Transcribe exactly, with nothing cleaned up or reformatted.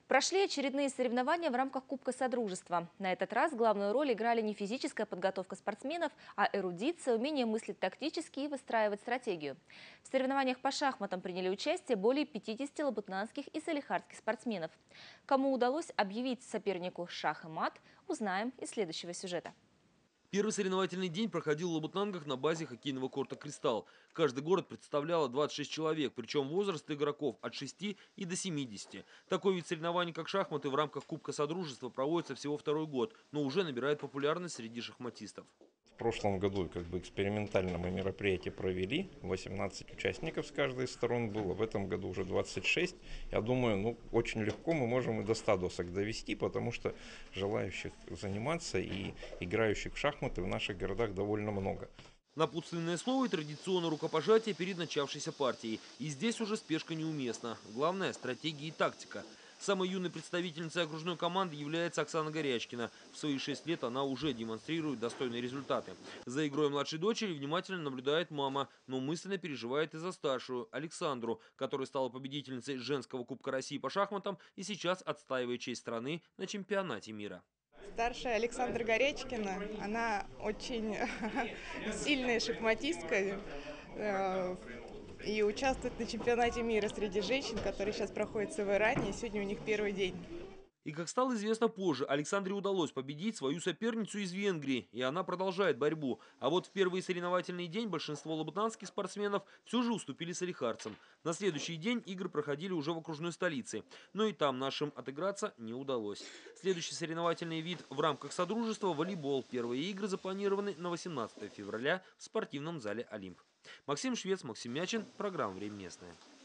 Прошли очередные соревнования в рамках Кубка Содружества. На этот раз главную роль играли не физическая подготовка спортсменов, а эрудиция, умение мыслить тактически и выстраивать стратегию. В соревнованиях по шахматам приняли участие более пятидесяти лабытнанских и салихардских спортсменов. Кому удалось объявить сопернику шах и мат, узнаем из следующего сюжета. Первый соревновательный день проходил в Лабытнангах на базе хоккейного корта «Кристалл». Каждый город представляло двадцать шесть человек, причем возраст игроков от шести и до семидесяти. Такой вид соревнований, как шахматы, в рамках Кубка Содружества проводится всего второй год, но уже набирает популярность среди шахматистов. В прошлом году как бы экспериментально мы мероприятие провели, восемнадцать участников с каждой из сторон было, в этом году уже двадцать шесть. Я думаю, ну, очень легко мы можем и до ста досок довести, потому что желающих заниматься и играющих в шахматы в наших городах довольно много. Напутственное слово и традиционное рукопожатие перед начавшейся партией. И здесь уже спешка неуместна. Главное – стратегия и тактика. Самой юной представительницей окружной команды является Оксана Горячкина. В свои шесть лет она уже демонстрирует достойные результаты. За игрой младшей дочери внимательно наблюдает мама, но мысленно переживает и за старшую, Александру, которая стала победительницей женского Кубка России по шахматам и сейчас отстаивает честь страны на чемпионате мира. Старшая Александра Горячкина, она очень сильная шахматистка и участвует на чемпионате мира среди женщин, который сейчас проходит в Иране, и сегодня у них первый день. И как стало известно позже, Александре удалось победить свою соперницу из Венгрии, и она продолжает борьбу. А вот в первый соревновательный день большинство лабытнанских спортсменов все же уступили салихардцам. На следующий день игры проходили уже в окружной столице, но и там нашим отыграться не удалось. Следующий соревновательный вид в рамках Содружества – волейбол. Первые игры запланированы на восемнадцатое февраля в спортивном зале «Олимп». Максим Швец, Максим Мячин, программа «Время местное».